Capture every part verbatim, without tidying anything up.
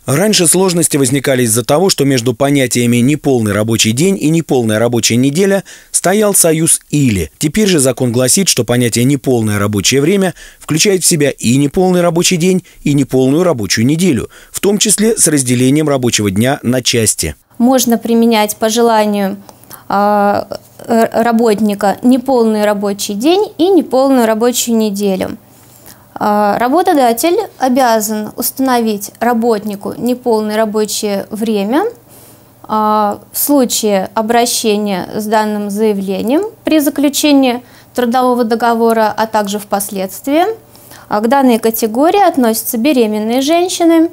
Раньше сложности возникали из-за того, что между понятиями «неполный рабочий день» и «неполная рабочая неделя» стоял союз «или». Теперь же закон гласит, что понятие «неполное рабочее время» включает в себя и неполный рабочий день, и неполную рабочую неделю, в том числе с разделением рабочего дня на части. Можно применять по желанию э, работника неполный рабочий день и неполную рабочую неделю. Работодатель обязан установить работнику неполное рабочее время в случае обращения с данным заявлением при заключении трудового договора, а также впоследствии. К данной категории относятся беременные женщины,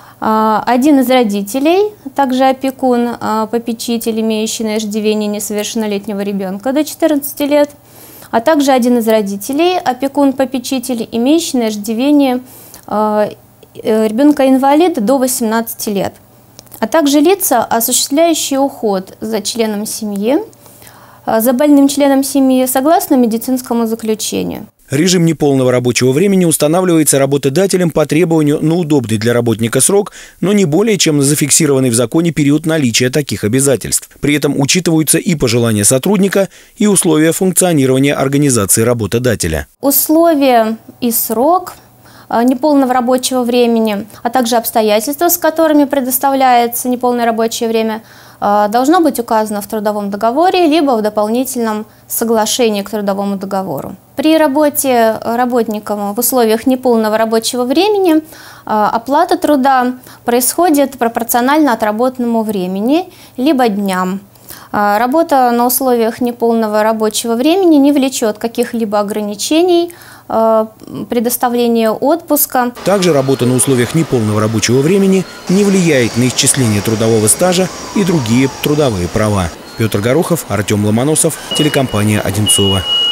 один из родителей, также опекун, попечитель, имеющий на иждивении несовершеннолетнего ребенка до четырнадцати лет, а также один из родителей, опекун-попечитель, имеющий на иждивении э, ребенка-инвалида до восемнадцати лет, а также лица, осуществляющие уход за членом семьи, э, за больным членом семьи согласно медицинскому заключению. Режим неполного рабочего времени устанавливается работодателем по требованию на удобный для работника срок, но не более чем на зафиксированный в законе период наличия таких обязательств. При этом учитываются и пожелания сотрудника, и условия функционирования организации работодателя. Условия и срок неполного рабочего времени, а также обстоятельства, с которыми предоставляется неполное рабочее время, должно быть указано в трудовом договоре либо в дополнительном соглашении к трудовому договору. При работе работником в условиях неполного рабочего времени оплата труда происходит пропорционально отработанному времени либо дням. Работа на условиях неполного рабочего времени не влечет каких-либо ограничений, предоставления отпуска. Также работа на условиях неполного рабочего времени не влияет на исчисление трудового стажа и другие трудовые права. Петр Горохов, Артем Ломоносов, телекомпания «Одинцово».